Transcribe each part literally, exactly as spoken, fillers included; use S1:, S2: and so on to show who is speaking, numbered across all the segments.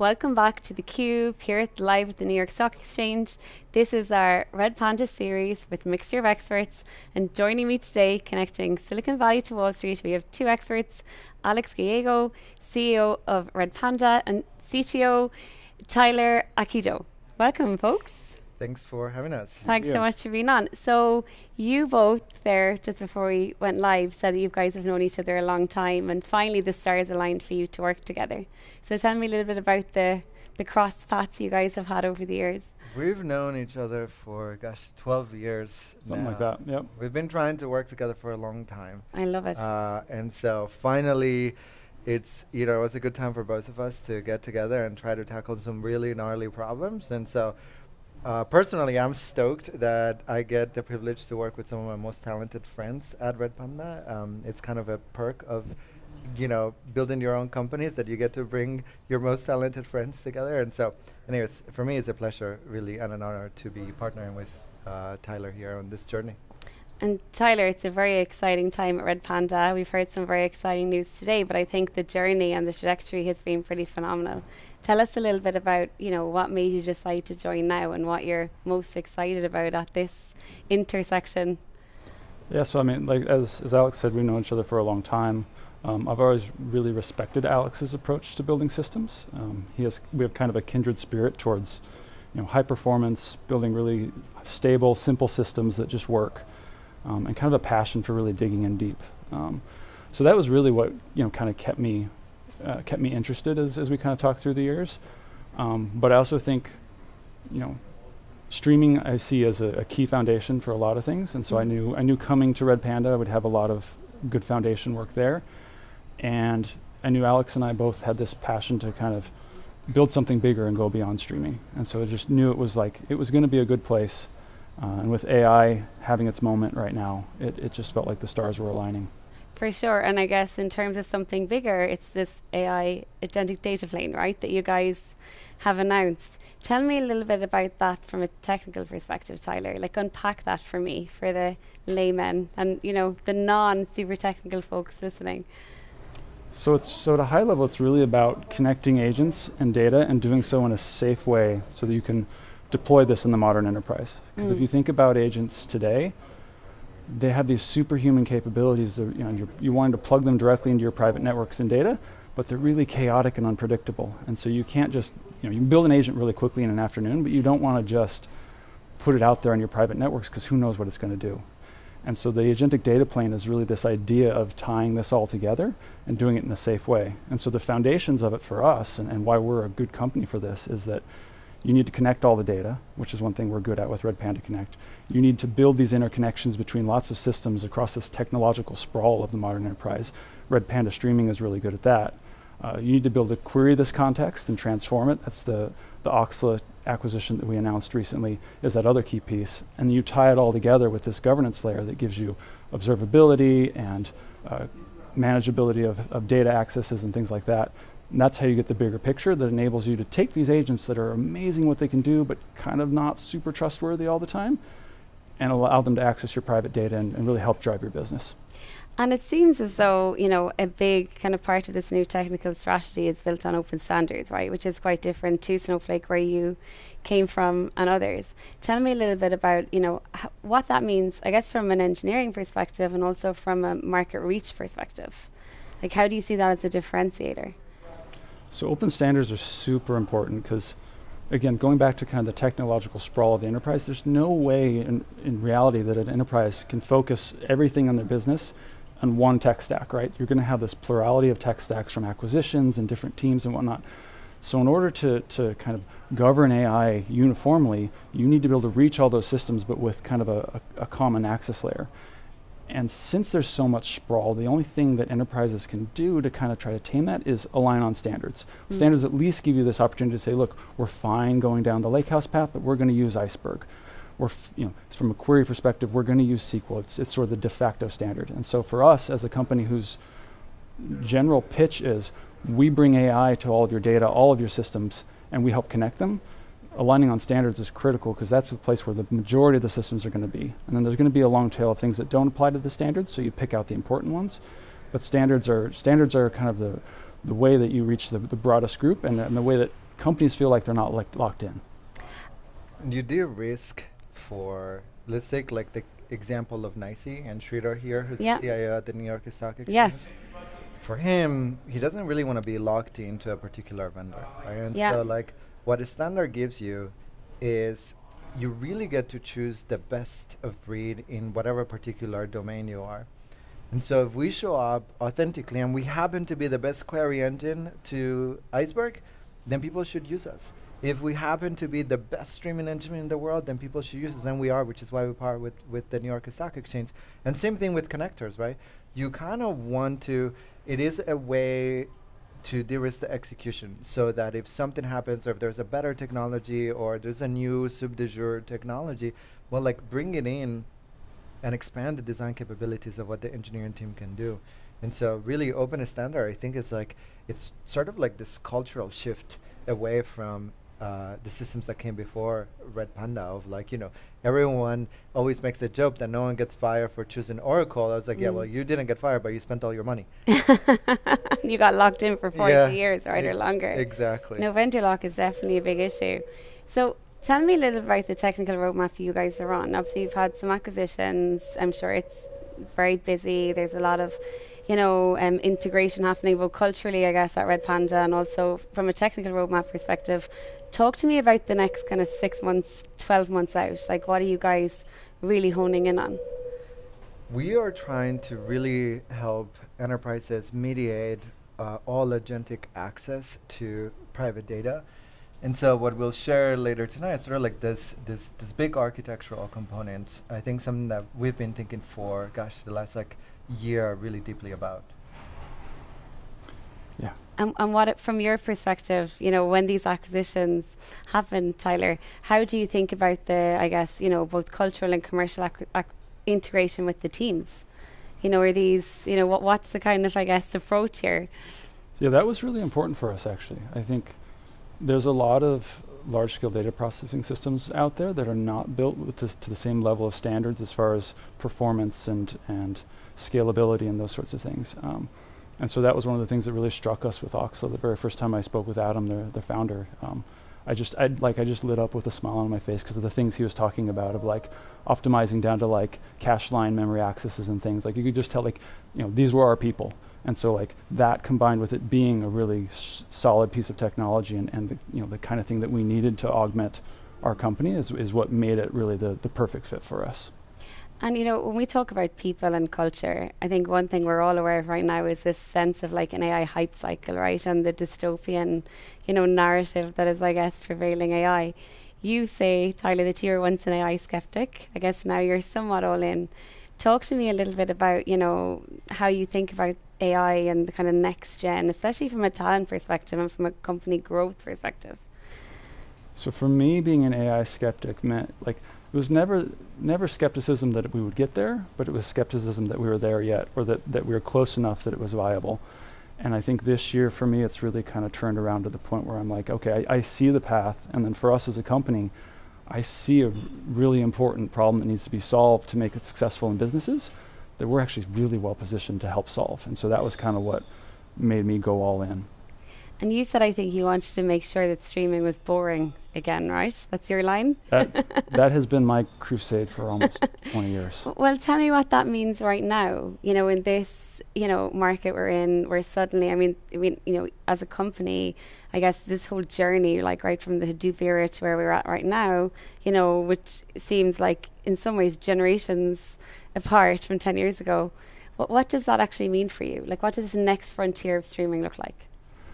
S1: welcome back to theCUBE here at live at the New York Stock Exchange. This is our Redpanda series with a mixture of experts, and joining me today, connecting Silicon Valley to Wall Street, we have two experts, Alex Gallego, C E O of Redpanda, and C T O Tyler Akidau. Welcome, folks.
S2: Thanks for having us.
S1: Thanks
S2: yeah.
S1: so much for being on. So you both there, just before we went live, said that you guys have known each other a long time, and finally the stars aligned for you to work together. So tell me a little bit about the, the cross paths you guys have had over the years.
S2: We've known each other for, gosh, twelve years
S3: Something
S2: now.
S3: like that, yep.
S2: We've been trying to work together for a long time.
S1: I love it.
S2: Uh, and so finally, it's, you know, it was a good time for both of us to get together and try to tackle some really gnarly problems. And so Uh, personally, I'm stoked that I get the privilege to work with some of my most talented friends at Redpanda. Um, it's kind of a perk of, you know, building your own companies, that you get to bring your most talented friends together. And so, anyways, for me, it's a pleasure, really, and an honor to be partnering with uh, Tyler here on this journey.
S1: And Tyler, it's a very exciting time at Redpanda. We've heard some very exciting news today, but I think the journey and the trajectory has been pretty phenomenal. Tell us a little bit about, you know, what made you decide to join now and what you're most excited about at this intersection.
S3: Yeah, so I mean, like as, as Alex said, we've known each other for a long time. Um, I've always really respected Alex's approach to building systems. Um, he has, we have kind of a kindred spirit towards, you know, high performance, building really stable, simple systems that just work, um, and kind of a passion for really digging in deep. Um, so that was really what, you know, kind of kept me Uh, kept me interested as, as we kind of talked through the years. Um, but I also think, you know, streaming I see as a, a key foundation for a lot of things. And so I knew I knew coming to Redpanda I would have a lot of good foundation work there. And I knew Alex and I both had this passion to kind of build something bigger and go beyond streaming. And so I just knew it was like, it was going to be a good place. Uh, and with A I having its moment right now, it, it just felt like the stars were aligning.
S1: For sure, and I guess in terms of something bigger, it's this A I agentic data plane, right, that you guys have announced. Tell me a little bit about that from a technical perspective, Tyler. Like, unpack that for me, for the laymen and, you know, the non-super technical folks listening.
S3: So it's so at a high level, it's really about connecting agents and data and doing so in a safe way so that you can deploy this in the modern enterprise. Because mm. if you think about agents today, they have these superhuman capabilities that, you know, you're, you want to plug them directly into your private networks and data, but they're really chaotic and unpredictable. And so you can't just, you know, you can build an agent really quickly in an afternoon, but you don't want to just put it out there on your private networks because who knows what it's going to do. And so the agentic data plane is really this idea of tying this all together and doing it in a safe way. And so the foundations of it for us, and, and why we're a good company for this, is that you need to connect all the data, which is one thing we're good at with Redpanda Connect. You need to build these interconnections between lots of systems across this technological sprawl of the modern enterprise. Redpanda streaming is really good at that. Uh, you need to build a query this context and transform it. That's the, the Oxla acquisition that we announced recently, is that other key piece. And you tie it all together with this governance layer that gives you observability and uh, manageability of, of data accesses and things like that. And that's how you get the bigger picture that enables you to take these agents that are amazing what they can do, but kind of not super trustworthy all the time, and allow them to access your private data and, and really help drive your business.
S1: And it seems as though, you know, a big kind of part of this new technical strategy is built on open standards, right? Which is quite different to Snowflake, where you came from, and others. Tell me a little bit about, you know, h what that means, I guess, from an engineering perspective and also from a market reach perspective. Like, how do you see that as a differentiator?
S3: So open standards are super important because, again, going back to kind of the technological sprawl of the enterprise, there's no way in, in reality that an enterprise can focus everything on their business on one tech stack, right? You're going to have this plurality of tech stacks from acquisitions and different teams and whatnot. So in order to, to kind of govern A I uniformly, you need to be able to reach all those systems, but with kind of a, a, a common access layer. And since there's so much sprawl, the only thing that enterprises can do to kind of try to tame that is align on standards. Mm. Standards at least give you this opportunity to say, look, we're fine going down the lakehouse path, but we're going to use Iceberg. Or, f you know, from a query perspective, we're going to use S Q L. It's, it's sort of the de facto standard. And so for us, as a company whose general pitch is, we bring A I to all of your data, all of your systems, and we help connect them, aligning on standards is critical because that's the place where the majority of the systems are going to be. And then there's going to be a long tail of things that don't apply to the standards, so you pick out the important ones. But standards are standards are kind of the, the way that you reach the, the broadest group, and, and the way that companies feel like they're not like locked in.
S2: And you do risk for, let's take like the example of NYSE and Sridhar here, who's
S1: yeah.
S2: the C I O at the New York Stock Exchange.
S1: Yes.
S2: For him, he doesn't really want to be locked into a particular vendor. Right? And
S1: yeah.
S2: so like what a standard gives you is you really get to choose the best of breed in whatever particular domain you are. And so if we show up authentically and we happen to be the best query engine to Iceberg, then people should use us. If we happen to be the best streaming engine in the world, then people should use us, and we are, which is why we partner with, with the New York Stock Exchange. And same thing with connectors, right? You kind of want to, it is a way to de-risk the execution, so that if something happens, or if there's a better technology, or there's a new sub de jour technology, well, like bring it in and expand the design capabilities of what the engineering team can do. And so really open a standard, I think it's like, it's sort of like this cultural shift away from uh, the systems that came before Redpanda of like, you know, everyone always makes the joke that no one gets fired for choosing Oracle. I was like, mm. yeah, well, you didn't get fired, but you spent all your money.
S1: You got locked in for forty yeah, years, right, or longer.
S2: Exactly.
S1: No, vendor lock is definitely a big issue. So tell me a little about the technical roadmap you guys are on. Obviously, you've had some acquisitions. I'm sure it's very busy. There's a lot of, you know, um, integration happening, both culturally, I guess, at Redpanda, and also from a technical roadmap perspective. Talk to me about the next kind of six months, twelve months out. Like, what are you guys really honing in on?
S2: We are trying to really help enterprises mediate uh, all agentic access to private data. And so what we'll share later tonight is sort of like this, this, this big architectural components. I think something that we've been thinking for, gosh, the last like year really deeply about.
S3: Yeah.
S1: Um, and what, it, from your perspective, you know, when these acquisitions happen, Tyler, how do you think about the, I guess, you know, both cultural and commercial ac ac integration with the teams? You know, are these, you know, what, what's the kind of, I guess, approach here?
S3: Yeah, that was really important for us, actually. I think there's a lot of large-scale data processing systems out there that are not built with this to the same level of standards as far as performance and, and scalability and those sorts of things. Um, and so that was one of the things that really struck us with Oxla. The very first time I spoke with Adam, the, the founder, um, I just I'd, like I just lit up with a smile on my face because of the things he was talking about, of like optimizing down to like cache line memory accesses and things. Like you could just tell, like, you know, these were our people. And so like that combined with it being a really s solid piece of technology and, and the, you know, the kind of thing that we needed to augment our company is, is what made it really the, the perfect fit for us.
S1: And, you know, when we talk about people and culture, I think one thing we're all aware of right now is this sense of like an A I hype cycle, right? And the dystopian, you know, narrative that is, I guess, prevailing A I. You say, Tyler, that you were once an A I skeptic. I guess now you're somewhat all in. Talk to me a little bit about, you know, how you think about A I and the kind of next gen, especially from a talent perspective and from a company growth perspective.
S3: So for me, being an A I skeptic meant, like, it was never never skepticism that we would get there, but it was skepticism that we were there yet, or that, that we were close enough that it was viable. And I think this year, for me, it's really kind of turned around to the point where I'm like, okay, I, I see the path, and then for us as a company, I see a really important problem that needs to be solved to make it successful in businesses that we're actually really well positioned to help solve. And so that was kind of what made me go all in.
S1: And you said, I think you wanted to make sure that streaming was boring again, right? That's your line?
S3: That, that has been my crusade for almost twenty years.
S1: Well, tell me what that means right now, you know, in this, you know, market we're in, where suddenly, I mean, I mean, you know, as a company, I guess this whole journey, like right from the Hadoop era to where we're at right now, you know, which seems like in some ways generations apart from ten years ago. What, what does that actually mean for you? Like, what does the next frontier of streaming look like?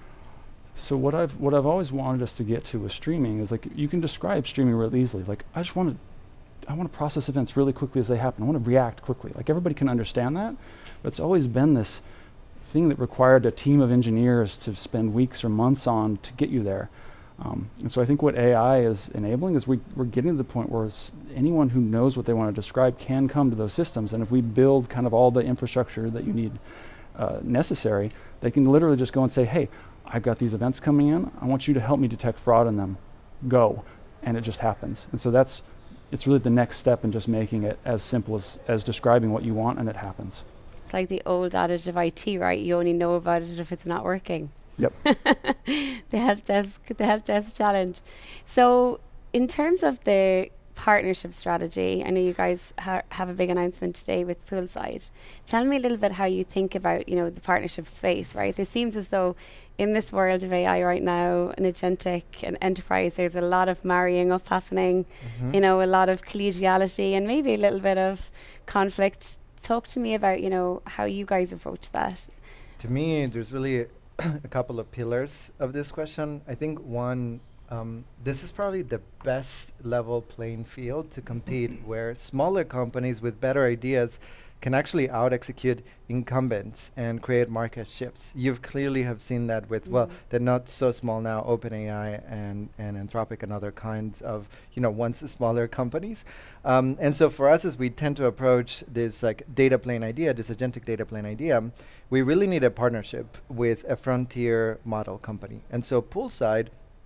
S3: So what I've what I've always wanted us to get to with streaming is, like, you can describe streaming really easily. Like, I just want to I want to process events really quickly as they happen. I want to react quickly. Like, everybody can understand that, but it's always been this thing that required a team of engineers to spend weeks or months on to get you there. Um, and so I think what A I is enabling is we, we're getting to the point where anyone who knows what they want to describe can come to those systems. And if we build kind of all the infrastructure that you need uh, necessary, they can literally just go and say, hey, I've got these events coming in. I want you to help me detect fraud in them. Go. And it just happens. And so that's, it's really the next step in just making it as simple as, as describing what you want, and it happens.
S1: It's like the old adage of I T, right? You only know about it if it's not working.
S3: Yep.
S1: The help desk, the help desk challenge. So, in terms of the partnership strategy, I know you guys ha- have a big announcement today with Poolside. Tell me a little bit how you think about, you know, the partnership space, right? It seems as though in this world of A I right now, an agentic and enterprise, there's a lot of marrying up happening, mm-hmm. you know, a lot of collegiality and maybe a little bit of conflict. Talk to me about, you know, how you guys approach that.
S2: To me, there's really a couple of pillars of this question. I think one, um, this is probably the best level playing field to compete where smaller companies with better ideas can actually out-execute incumbents and create market shifts. You've clearly have seen that with, mm. well, they're not so small now, OpenAI and, and Anthropic and other kinds of, you know, once smaller companies. Um, and so for us, as we tend to approach this like data plane idea, this agentic data plane idea, we really need a partnership with a frontier model company. And so Poolside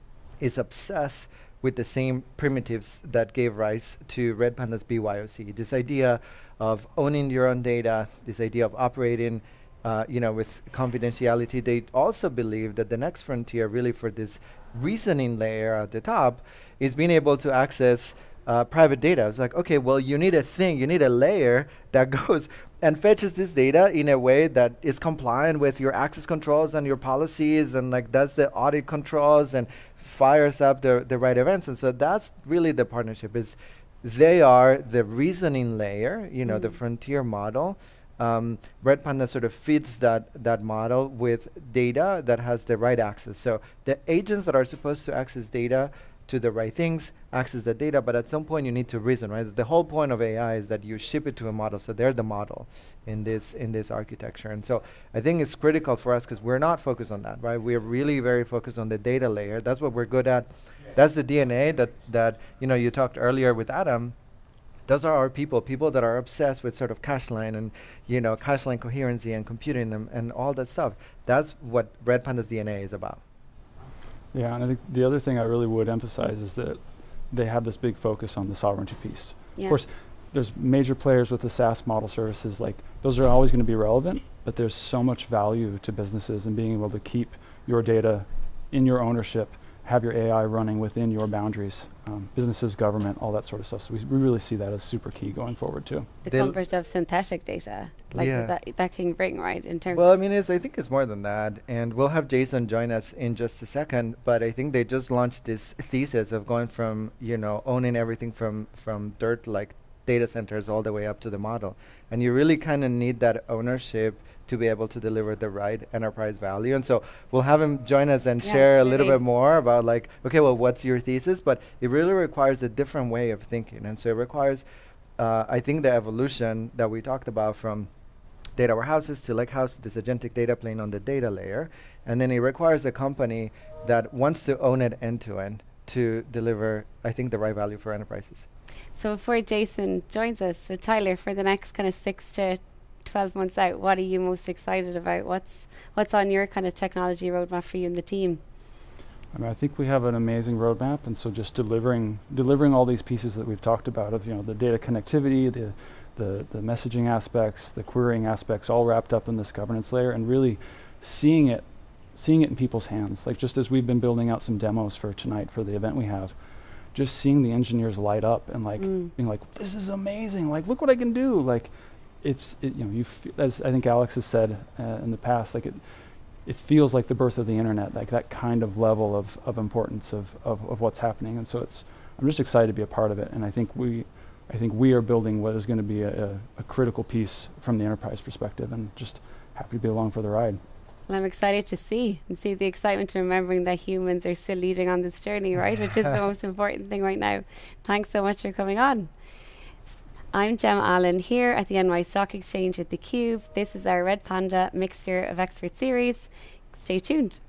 S2: is obsessed with the same primitives that gave rise to Redpanda's B Y O C. This idea of owning your own data, this idea of operating uh, you know, with confidentiality. They also believe that the next frontier really for this reasoning layer at the top is being able to access uh, private data. It's like, okay, well, you need a thing, you need a layer that goes and fetches this data in a way that is compliant with your access controls and your policies and like does the audit controls and fires up the, the right events. And so that's really the partnership is they are the reasoning layer, you know, mm. the frontier model. Um, Redpanda sort of feeds that, that model with data that has the right access. So the agents that are supposed to access data to the right things, access the data, but at some point you need to reason, right? The whole point of A I is that you ship it to a model, so they're the model in this in this architecture. And so I think it's critical for us because we're not focused on that, right? We're really very focused on the data layer. That's what we're good at. Yeah. That's the D N A that, that, you know, you talked earlier with Adam. Those are our people, people that are obsessed with sort of cache line and, you know, cache line coherency and computing them and all that stuff. That's what Redpanda's D N A is about.
S3: Yeah, and I think the other thing I really would emphasize is that they have this big focus on the sovereignty piece. Yeah. Of course, there's major players with the SaaS model services, like those are always going to be relevant, but there's so much value to businesses in being able to keep your data in your ownership, have your A I running within your boundaries, um, businesses, government, all that sort of stuff. So we, we really see that as super key going forward too.
S1: The They'll comfort of synthetic data, like yeah. that, that can bring, right, in terms
S2: Well,
S1: of
S2: I mean, it's, I think it's more than that. And we'll have Jason join us in just a second, but I think they just launched this thesis of going from, you know, owning everything from, from dirt, like data centers all the way up to the model. And you really kind of need that ownership to be able to deliver the right enterprise value. And so we'll have him join us and yeah, share a little bit more about like, okay, well, what's your thesis? But it really requires a different way of thinking. And so it requires, uh, I think, the evolution that we talked about from data warehouses to lakehouse, this agentic data plane on the data layer. And then it requires a company that wants to own it end to end to deliver, I think, the right value for enterprises.
S1: So before Jason joins us, so Tyler, for the next kind of six to twelve months out, what are you most excited about? What's what's on your kind of technology roadmap for you and the team?
S3: I mean, I think we have an amazing roadmap, and so just delivering delivering all these pieces that we've talked about of, you know, the data connectivity, the the, the messaging aspects, the querying aspects, all wrapped up in this governance layer, and really seeing it seeing it in people's hands. Like just as we've been building out some demos for tonight for the event we have, just seeing the engineers light up and like mm. being like, this is amazing, like look what I can do. Like it's, it, you know, you f as I think Alex has said uh, in the past, like it it feels like the birth of the internet, like that kind of level of, of importance of, of, of what's happening. And so it's, I'm just excited to be a part of it. And I think we, I think we are building what is going to be a, a, a critical piece from the enterprise perspective, and just happy to be along for the ride.
S1: Well, I'm excited to see and see the excitement and remembering that humans are still leading on this journey, right? Which is the most important thing right now. Thanks so much for coming on. I'm Gemma Allen here at the N Y Stock Exchange with theCUBE. This is our Redpanda Mixture of Experts series. Stay tuned.